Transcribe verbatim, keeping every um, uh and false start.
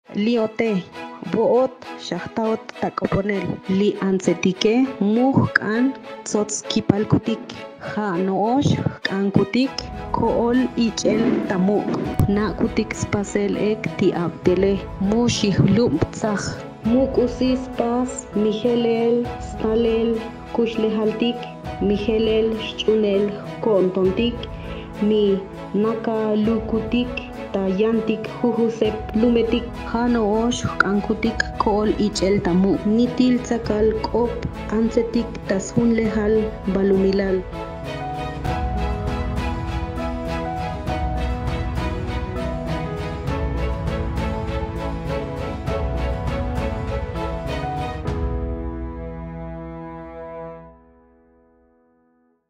liote boot shahtaot takoponel li ansetike muhkan tzotzkipalkutik ha noosh kankutik kool ichel tamuk na kutik spasel ek ti abdele mushihlup tsah mukusis pas mihelel stalel kushlehaltik mihelel chunel kontontik mi nakalukutik tayantik hujusep lumetik hanoosh kankutik kool ichel tamu nitil tsakal kop ansetik tashun lehal balumilal